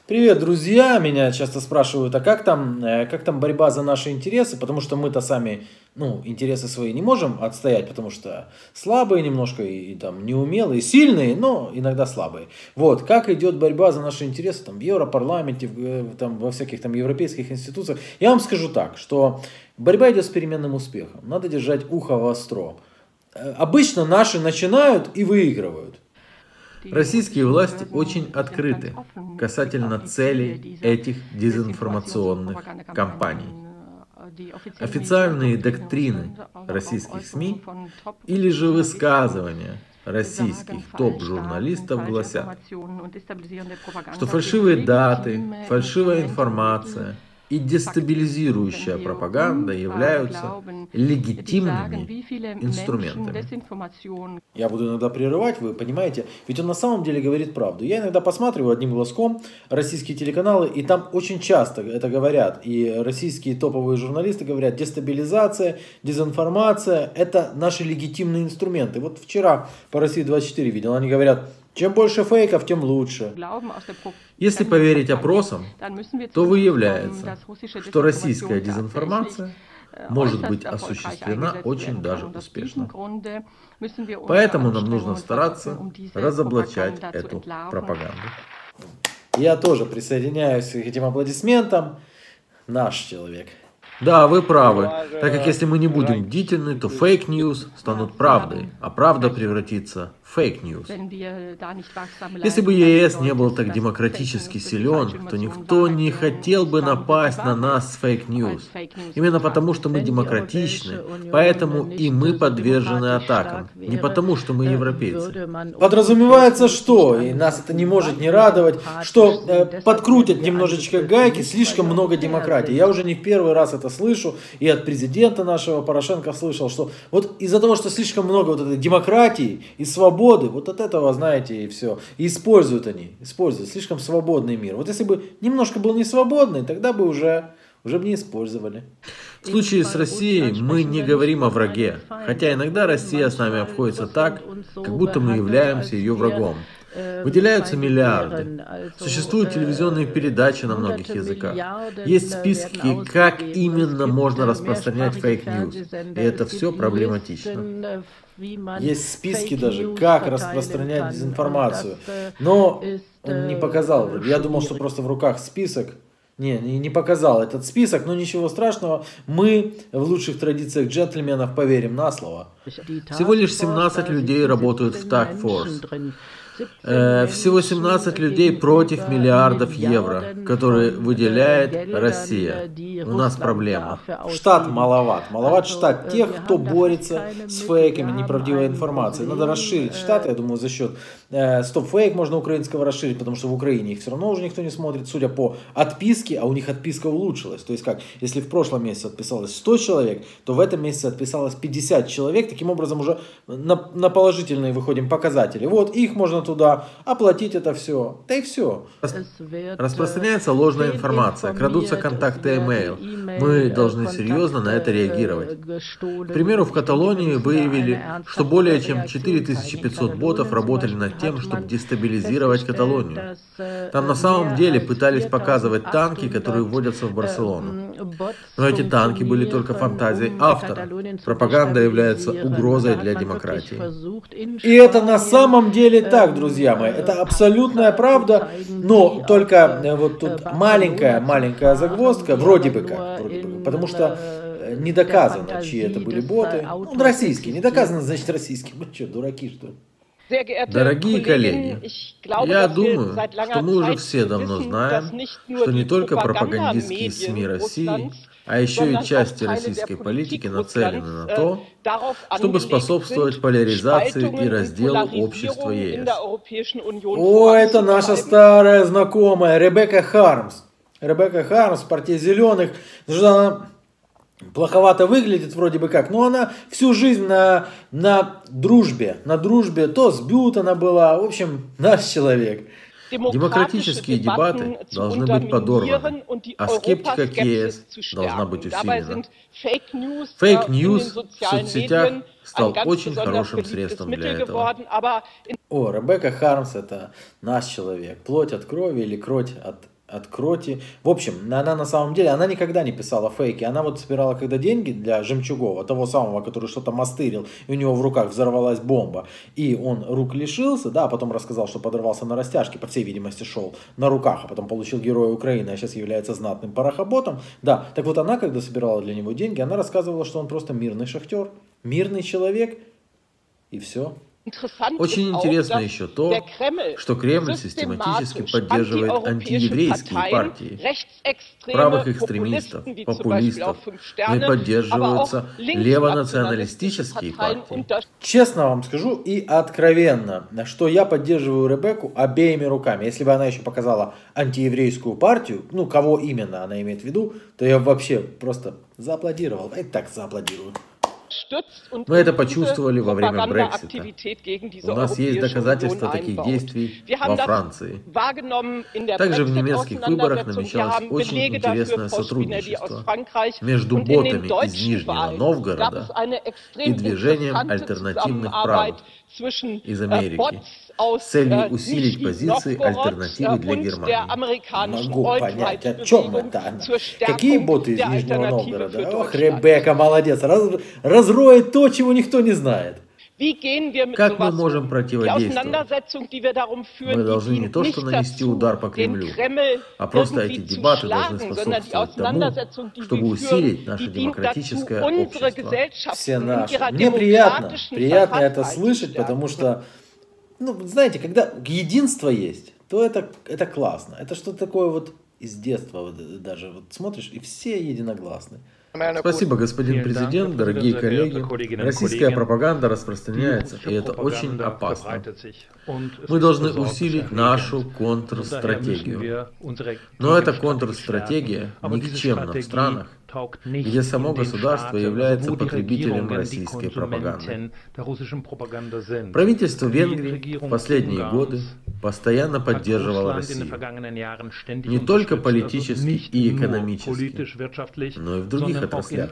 Привет, друзья! Меня часто спрашивают, а как там борьба за наши интересы? Потому что мы-то сами, интересы свои не можем отстоять, потому что слабые немножко и там неумелые, сильные, но иногда слабые. Вот, как идет борьба за наши интересы там в Европарламенте, там, во всяких там европейских институциях? Я вам скажу так, что борьба идет с переменным успехом. Надо держать ухо востро. Обычно наши начинают и выигрывают. Российские власти очень открыты касательно целей этих дезинформационных кампаний. Официальные доктрины российских СМИ или же высказывания российских топ-журналистов гласят, что фальшивые даты, фальшивая информация и дестабилизирующая пропаганда являются легитимными инструментами. Я буду иногда прерывать, вы понимаете, ведь он на самом деле говорит правду. Я иногда посматриваю одним глазком российские телеканалы, и там очень часто это говорят. И российские топовые журналисты говорят, дестабилизация, дезинформация – это наши легитимные инструменты. Вот вчера по России 24 видел, они говорят, чем больше фейков, тем лучше. Если поверить опросам, то выявляется, что российская дезинформация может быть осуществлена очень даже успешно. Поэтому нам нужно стараться разоблачать эту пропаганду. Я тоже присоединяюсь к этим аплодисментам. Наш человек. Да, вы правы, так как если мы не будем бдительны, то фейк-ньюс станут правдой, а правда превратится в фейк-ньюс. Если бы ЕС не был так демократически силен, то никто не хотел бы напасть на нас с фейк-ньюс. Именно потому, что мы демократичны, поэтому и мы подвержены атакам, не потому, что мы европейцы. Подразумевается, что, и нас это не может не радовать, что подкрутят немножечко гайки, слишком много демократии. Я уже не в первый раз это слышу, и от президента нашего Порошенко слышал, что вот из-за того, что слишком много вот этой демократии и свободы, вот от этого, знаете, и все. И используют слишком свободный мир. Вот если бы немножко был не свободный, тогда бы уже бы не использовали. В случае с Россией мы не говорим о враге, хотя иногда Россия с нами обходится так, как будто мы являемся ее врагом. Выделяются миллиарды. Существуют телевизионные передачи на многих языках. Есть списки, как именно можно распространять фейк-ньюс. И это все проблематично. Есть списки даже, как распространять дезинформацию. Но он не показал. Я думал, что просто в руках список. Не показал этот список, но ничего страшного. Мы в лучших традициях джентльменов поверим на слово. Всего лишь 17 людей работают в Task Force. Всего 17 людей против миллиардов евро, которые выделяет Россия. У нас проблема. Штат маловат. Маловат штат тех, кто борется с фейками, неправдивой информацией. Надо расширить штат, я думаю, за счет стоп-фейк можно украинского расширить, потому что в Украине их все равно уже никто не смотрит, судя по отписке, а у них отписка улучшилась. То есть как, если в прошлом месяце отписалось 100 человек, то в этом месяце отписалось 50 человек. Таким образом уже на положительные выходим показатели. Вот их можно туда оплатить это все. Да и все. Распространяется ложная информация, крадутся контакты e-mail. Мы должны серьезно на это реагировать. К примеру, в Каталонии выявили, что более чем 4500 ботов работали над тем, чтобы дестабилизировать Каталонию. Там на самом деле пытались показывать танки, которые вводятся в Барселону. Но эти танки были только фантазией автора. Пропаганда является угрозой для демократии. И это на самом деле так, друзья мои. Это абсолютная правда, но только вот тут маленькая загвоздка, вроде бы как. Потому что не доказано, чьи это были боты. Российские. Не доказано, значит, российские. Мы что, дураки, что ли? Дорогие коллеги, я думаю, что мы уже все давно знаем, что не только пропагандистские СМИ России, а еще и части российской политики нацелены на то, чтобы способствовать поляризации и разделу общества ЕС. О, это наша старая знакомая Ребекка Хармс. Ребекка Хармс, партия зеленых. Она плоховато выглядит вроде бы как, но она всю жизнь на дружбе, то с Бют она была, в общем, наш человек. Демократические дебаты должны быть подорваны, а скептика к ЕС должна быть усилена. Фейк-ньюс в соцсетях стал очень хорошим средством для этого. О, Ребекка Хармс — это наш человек. Плоть от крови или кровь от Откройте. В общем, она на самом деле, она никогда не писала фейки. Она вот собирала когда деньги для Жемчугова, того самого, который что-то мастырил, и у него в руках взорвалась бомба, и он рук лишился, да, а потом рассказал, что подорвался на растяжке, по всей видимости, шел на руках, а потом получил Героя Украины, а сейчас является знатным порохоботом. Да, так вот она, когда собирала для него деньги, она рассказывала, что он просто мирный шахтер, мирный человек, и все. Очень интересно еще то, что Кремль систематически поддерживает антиеврейские партии, правых экстремистов, популистов, но и поддерживаются левонационалистические партии. Честно вам скажу и откровенно, что я поддерживаю Ребекку обеими руками. Если бы она еще показала антиеврейскую партию, ну, кого именно она имеет в виду, то я вообще просто зааплодировал. И так зааплодирую. Мы это почувствовали во время Брексита. У нас есть доказательства таких действий во Франции. Также в немецких выборах намечалось очень интересное сотрудничество между ботами из Нижнего Новгорода и движением альтернативных правых из Америки с целью усилить позиции альтернативы для Германии. Могу понять, о чем это она. Какие боты из Нижнего Новгорода? Ох, Ребекка молодец, разроет то, чего никто не знает. Как мы можем противодействовать? Мы должны не то что нанести удар по Кремлю, а просто эти дебаты должны способствовать тому, чтобы усилить наше демократическое общество. Все наши. Мне приятно это слышать, потому что, ну, знаете, когда единство есть, то это классно. Это что-то такое вот из детства, вот, даже вот смотришь, и все единогласны. Спасибо, господин президент, дорогие коллеги. Российская пропаганда распространяется, и это очень опасно. Мы должны усилить нашу контрстратегию. Но эта контрстратегия никчемна в странах, где само государство является потребителем российской пропаганды. Правительство Венгрии в последние годы постоянно поддерживало Россию. Не только политически и экономически, но и в других отраслях.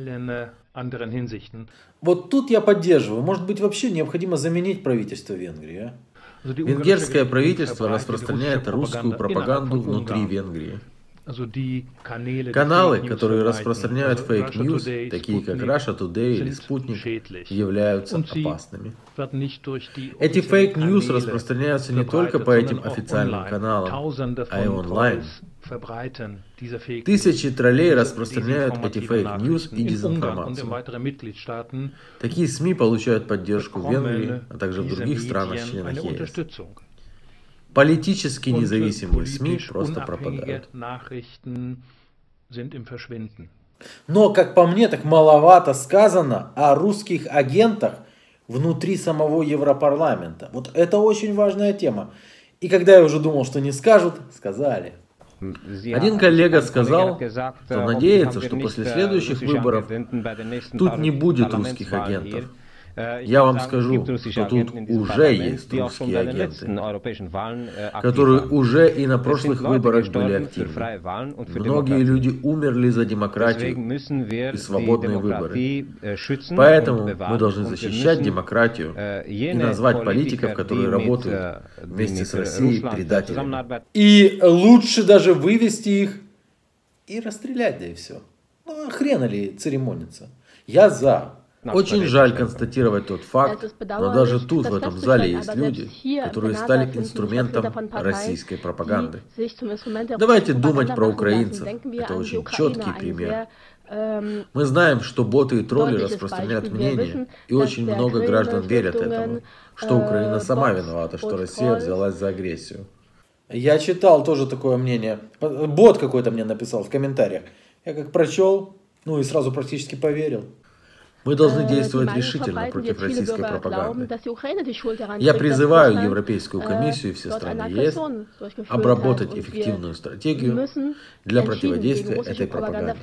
Вот тут я поддерживаю. Может быть, вообще необходимо заменить правительство Венгрии, а? Венгерское правительство распространяет русскую пропаганду внутри Венгрии. Каналы, которые распространяют фейк-ньюс, такие как Russia Today или Спутник, являются опасными. Эти фейк-ньюс распространяются не только по этим официальным каналам, а и онлайн. Тысячи троллей распространяют эти фейк-ньюс и дезинформацию. Такие СМИ получают поддержку в Венгрии, а также в других странах-членах ЕС. Политически независимые СМИ просто пропадают. Но, как по мне, так маловато сказано о русских агентах внутри самого Европарламента. Вот это очень важная тема. И когда я уже думал, что не скажут, сказали. Один коллега сказал, что надеется, что после следующих выборов тут не будет русских агентов. Я вам скажу, что тут уже есть русские агенты, которые уже и на прошлых выборах были активны. Многие люди умерли за демократию и свободные выборы. Поэтому мы должны защищать демократию и назвать политиков, которые работают вместе с Россией, предателями. И лучше даже вывести их и расстрелять, да и все. Ну, хрена ли церемониться? Я за. Очень жаль констатировать тот факт, но даже тут, в этом зале, есть люди, которые стали инструментом российской пропаганды. Давайте думать про украинцев. Это очень четкий пример. Мы знаем, что боты и тролли распространяют мнение, и очень много граждан верят этому, что Украина сама виновата, что Россия взялась за агрессию. Я читал тоже такое мнение. Бот какой-то мне написал в комментариях. Я как прочел, ну и сразу практически поверил. Мы должны действовать решительно против российской пропаганды. Я призываю Европейскую комиссию и все страны ЕС обработать эффективную стратегию для противодействия этой пропаганде.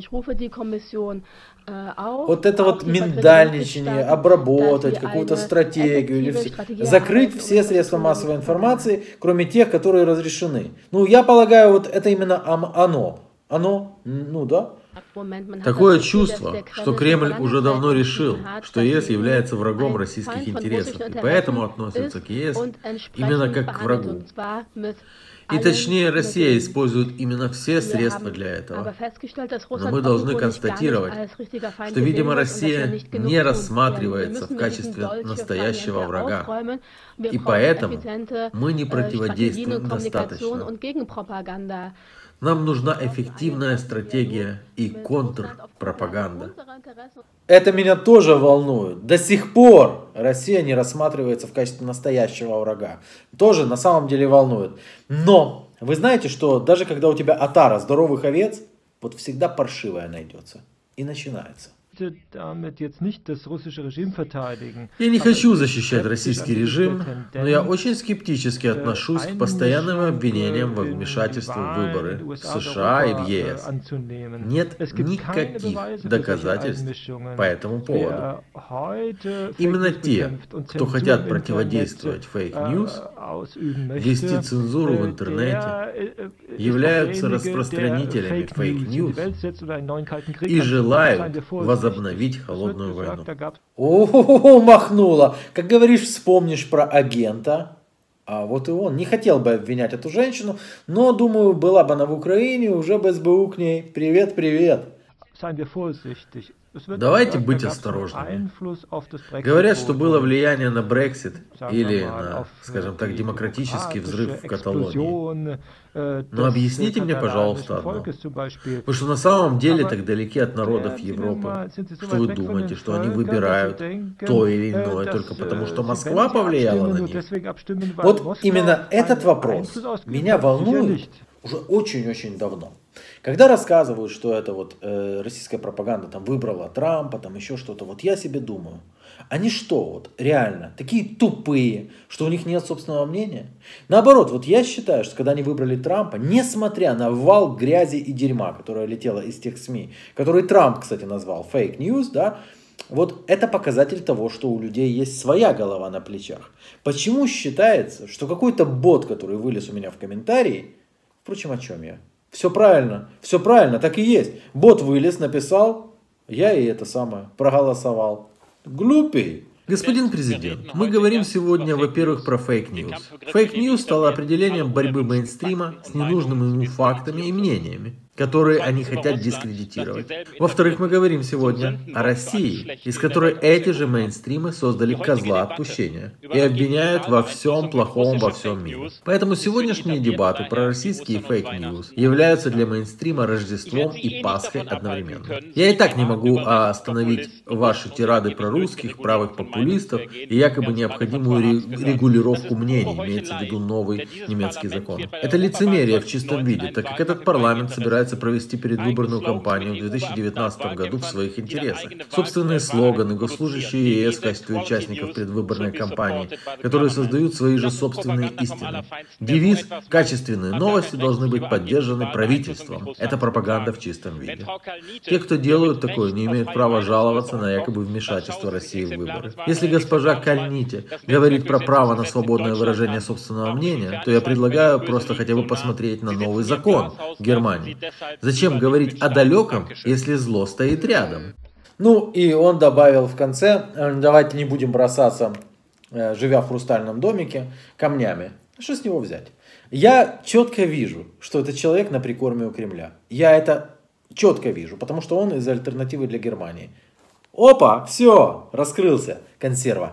Вот это вот миндальничание, обработать какую-то стратегию, или закрыть все средства массовой информации, кроме тех, которые разрешены. Ну, я полагаю, вот это именно оно. Оно, ну да. Такое чувство, что Кремль уже давно решил, что ЕС является врагом российских интересов, и поэтому относится к ЕС именно как к врагу. И точнее, Россия использует именно все средства для этого. Но мы должны констатировать, что, видимо, Россия не рассматривается в качестве настоящего врага. И поэтому мы не противодействуем достаточно. Нам нужна эффективная стратегия и контрпропаганда. Это меня тоже волнует. До сих пор Россия не рассматривается в качестве настоящего врага. Тоже на самом деле волнует. Но вы знаете, что даже когда у тебя отара здоровых овец, вот всегда паршивая найдется. И начинается. Я не хочу защищать российский режим, но я очень скептически отношусь к постоянным обвинениям во вмешательстве в выборы в США и в ЕС. Нет никаких доказательств по этому поводу. Именно те, кто хотят противодействовать фейк-ньюс, вести цензуру в интернете, являются распространителями фейк-ньюс и желают возобновить холодную войну. О, махнула. Как говоришь, вспомнишь про агента. А вот и он. Не хотел бы обвинять эту женщину, но, думаю, была бы она в Украине, уже бы СБУ к ней. Привет, привет. Давайте быть осторожными. Говорят, что было влияние на Брексит или на, скажем так, демократический взрыв в Каталонии. Но объясните мне, пожалуйста, одно. Вы что на самом деле так далеки от народов Европы, что вы думаете, что они выбирают то или иное только потому, что Москва повлияла на них? Вот именно этот вопрос меня волнует уже очень-очень давно. Когда рассказывают, что это вот российская пропаганда там выбрала Трампа, там еще что-то, вот я себе думаю, они что, вот реально такие тупые, что у них нет собственного мнения? Наоборот, вот я считаю, что когда они выбрали Трампа, несмотря на вал грязи и дерьма, которое летело из тех СМИ, который Трамп, кстати, назвал fake news, да, вот это показатель того, что у людей есть своя голова на плечах. Почему считается, что какой-то бот, который вылез у меня в комментарии, впрочем, о чем я? Все правильно, так и есть. Бот вылез, написал, я и это самое, проголосовал. Глупей. Господин президент, мы говорим сегодня, во-первых, про фейк-ньюс. Фейк-ньюс стало определением борьбы мейнстрима с ненужными ему фактами и мнениями, которые они хотят дискредитировать. Во-вторых, мы говорим сегодня о России, из которой эти же мейнстримы создали козла отпущения и обвиняют во всем плохом во всем мире. Поэтому сегодняшние дебаты про российские фейк-ньюс являются для мейнстрима Рождеством и Пасхой одновременно. Я и так не могу остановить ваши тирады про русских, правых популистов и якобы необходимую регулировку мнений, имеется в виду новый немецкий закон. Это лицемерие в чистом виде, так как этот парламент собирается провести предвыборную кампанию в 2019 году в своих интересах. Собственные слоганы, госслужащие ЕС в качестве участников предвыборной кампании, которые создают свои же собственные истины. Девиз «Качественные новости должны быть поддержаны правительством». Это пропаганда в чистом виде. Те, кто делают такое, не имеют права жаловаться на якобы вмешательство России в выборы. Если госпожа Кальните говорит про право на свободное выражение собственного мнения, то я предлагаю просто хотя бы посмотреть на новый закон в Германии. Зачем говорить о далеком, если зло стоит рядом? Ну и он добавил в конце, давайте не будем бросаться, живя в хрустальном домике, камнями. Что с него взять? Я четко вижу, что этот человек на прикорме у Кремля. Я это четко вижу, потому что он из альтернативы для Германии. Опа, все, раскрылся, консерва.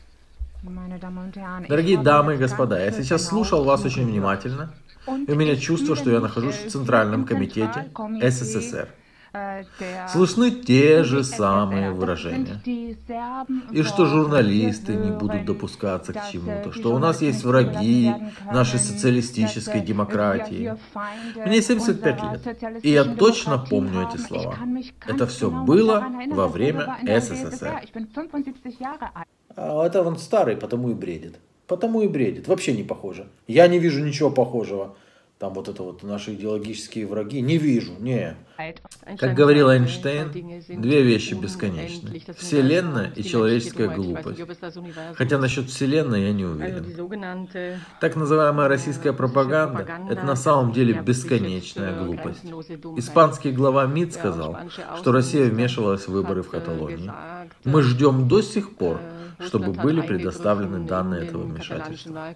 Дорогие дамы и господа, я сейчас слушал вас очень внимательно. И у меня чувство, что я нахожусь в Центральном комитете СССР. Слышны те же самые выражения. И что журналисты не будут допускаться к чему-то, что у нас есть враги нашей социалистической демократии. Мне 75 лет, и я точно помню эти слова. Это все было во время СССР. А это он старый, потому и бредит. Потому и бредит. Вообще не похоже. Я не вижу ничего похожего. Там вот это вот наши идеологические враги. Не вижу, не. Как говорил Эйнштейн, две вещи бесконечны. Вселенная и человеческая глупость. Хотя насчет Вселенной я не уверен. Так называемая российская пропаганда – это на самом деле бесконечная глупость. Испанский глава МИД сказал, что Россия вмешивалась в выборы в Каталонии. Мы ждем до сих пор, чтобы были предоставлены данные этого вмешательства.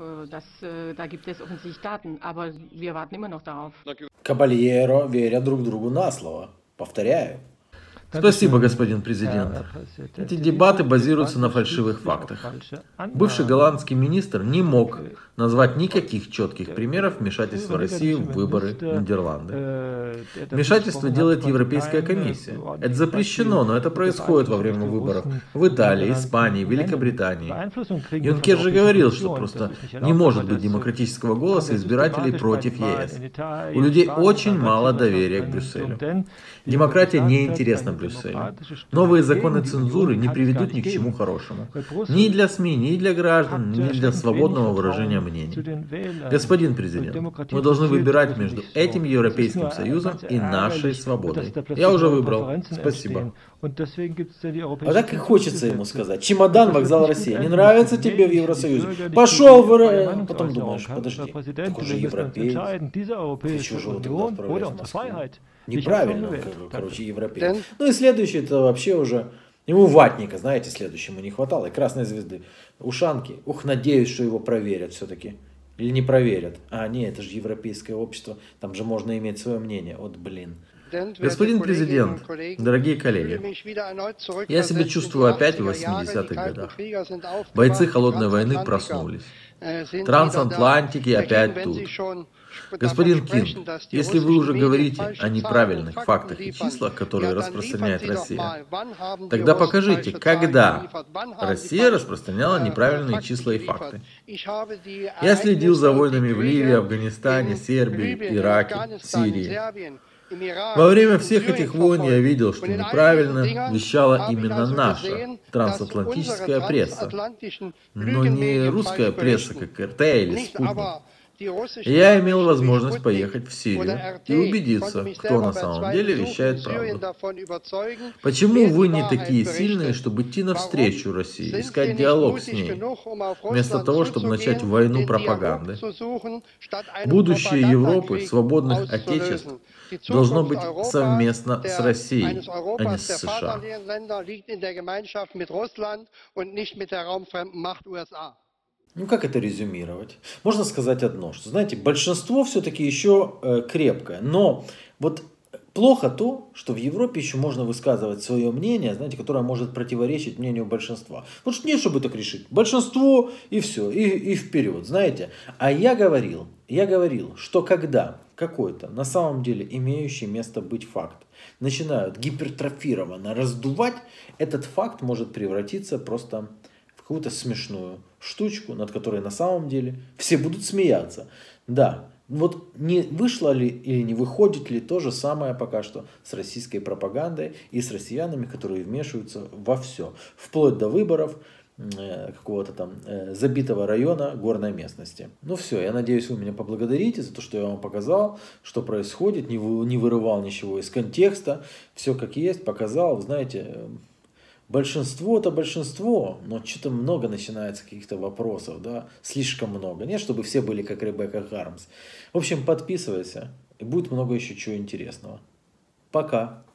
Кабальеро, веря друг другу на слово. Повторяю. Спасибо, господин президент. Эти дебаты базируются на фальшивых фактах. Бывший голландский министр не мог назвать никаких четких примеров вмешательства России в выборы Нидерланды. Вмешательство делает Европейская комиссия. Это запрещено, но это происходит во время выборов в Италии, Испании, Великобритании. Юнкер же говорил, что просто не может быть демократического голоса избирателей против ЕС. У людей очень мало доверия к Брюсселю. Демократия не интересна Брюсселю. Новые законы цензуры не приведут ни к чему хорошему. Ни для СМИ, ни для граждан, ни для свободного выражения мнений. Господин президент, мы должны выбирать между этим Европейским Союзом и нашей свободой. Я уже выбрал. Спасибо. А так и хочется ему сказать. Чемодан, вокзал России. Не нравится тебе в Евросоюзе? Пошел в... Потом думаешь, подожди, так уже европеец. Ты чего же тогда отправляешь в Москву? Неправильно, короче, европеец. Ну и следующий, это вообще уже... Ему ватника, знаете, следующему не хватало. И красной звезды. Ушанки. Ух, надеюсь, что его проверят все-таки. Или не проверят. А, нет, это же европейское общество. Там же можно иметь свое мнение. Вот, блин. Господин президент, дорогие коллеги, я себя чувствую опять в 80-х годах. Бойцы холодной войны проснулись. Трансатлантики опять тут. Господин Ким, если вы уже говорите о неправильных фактах и числах, которые распространяет Россия, тогда покажите, когда Россия распространяла неправильные числа и факты. Я следил за войнами в Ливии, Афганистане, Сербии, Ираке, Сирии. Во время всех этих войн я видел, что неправильно вещала именно наша трансатлантическая пресса, но не русская пресса, как РТ или Спутник. Я имел возможность поехать в Сирию и убедиться, кто на самом деле вещает правду. Почему вы не такие сильные, чтобы идти навстречу России, искать диалог с ней, вместо того, чтобы начать войну пропаганды? Будущее Европы, свободных отечеств, должно быть совместно с Россией, а не с США. Ну, как это резюмировать? Можно сказать одно, что, знаете, большинство все-таки еще крепкое, но вот плохо то, что в Европе еще можно высказывать свое мнение, знаете, которое может противоречить мнению большинства. Вот что не, чтобы так решить. Большинство и все, и вперед, знаете. А я говорил, что когда какой-то на самом деле имеющий место быть факт начинают гипертрофированно раздувать, этот факт может превратиться просто в какую-то смешную штучку, над которой на самом деле все будут смеяться. Да, вот не вышло ли или не выходит ли то же самое пока что с российской пропагандой и с россиянами, которые вмешиваются во все, вплоть до выборов какого-то там забитого района горной местности. Ну все, я надеюсь, вы меня поблагодарите за то, что я вам показал, что происходит, не вырывал ничего из контекста, все как есть, показал, знаете. Большинство-то большинство, но что-то много начинается каких-то вопросов, да, слишком много. Нет, чтобы все были как Ребекка Хармс. В общем, подписывайся, и будет много еще чего интересного. Пока.